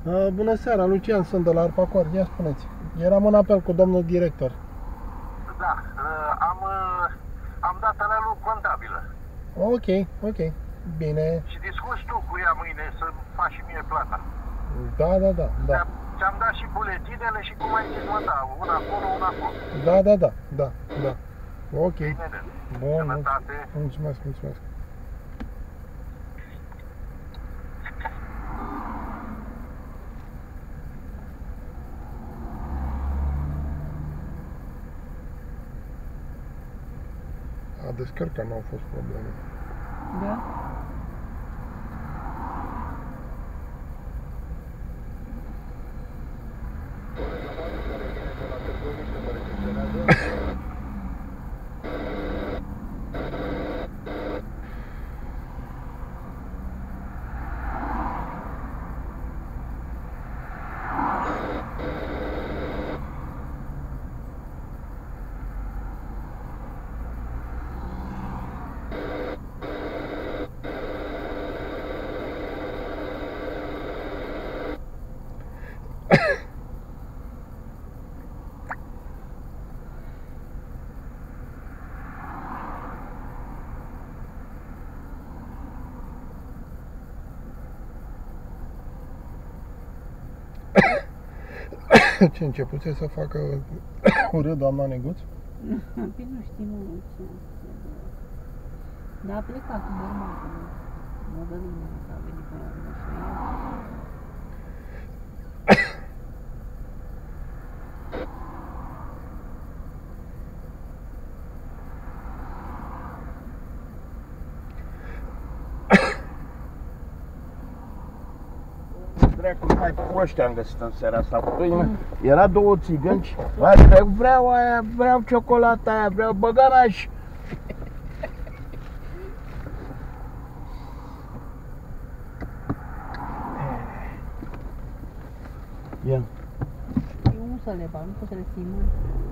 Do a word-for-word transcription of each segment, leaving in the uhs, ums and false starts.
Uh, bună seara, Lucian sunt de la Arpacor, ia spuneți. Eram în apel cu domnul director. Da, uh, am, uh, am dat la lui contabilă. Ok, ok, bine. Și discuți tu cu ea mâine să faci și mie plata. Da, da, da, da. Ți-am dat și buletinele și cum ai zis, mă, da, una acolo, una acolo. Da, da, da, da, da. Ok. Bine, de. Bun, Sănătate. mulțumesc, mulțumesc. A descărcat, nu au fost probleme. Da? Ce începuse să facă urât doamna Neguț? Păi nu știm ce. Dar a plecat normal. Nu dă nimeni că a venit până la urmă să ia. Dracu, mai proști am găsit în seara asta. Păi, era două țigănci. Vreau, vreau aia, vreau ciocolata aia, vreau băgaraș. Ia. Eu nu să le bag, nu pot să le țin mâini.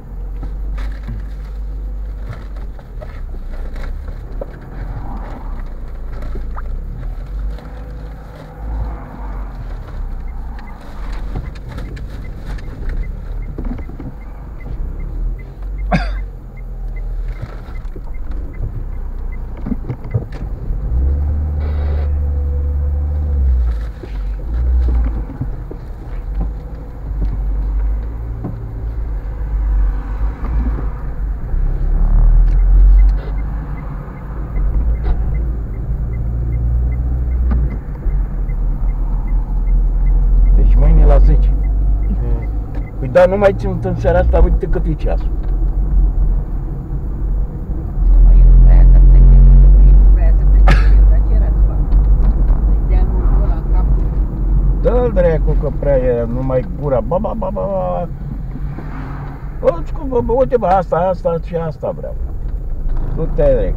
La zece. Mm. Păi da, nu mai ținut în seara asta, uite cât e ceasul. Nu vrea să plece, nu vrea să plece, dar ce era să fac? Să-i dea numărul ăla în cap. Dă-l dracu că prea e numai gura, ba, ba, ba, ba. Uite, bă, asta, asta și asta vreau. Du-te, dracu.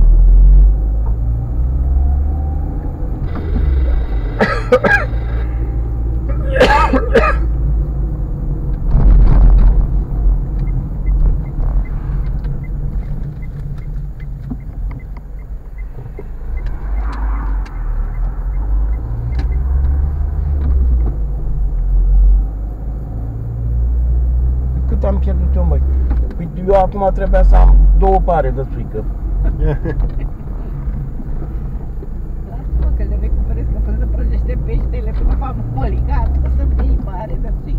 Cât am pierdut eu, măi? Păi eu acum trebuia să am două pare de țuică. Lasă-mă că le recuperez, că până să prăjește peștele, până fac măli, gata, o să-mi iei pare de țuică.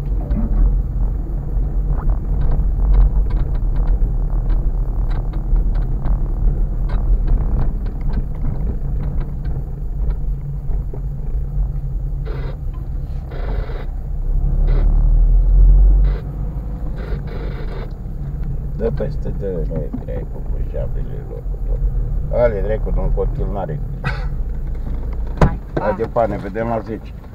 Dă peste de noi, dracu, cu șapele lor, cu tot. Ale, dracu, un copil n-are. Hai, Haide, pa, ne vedem la zece.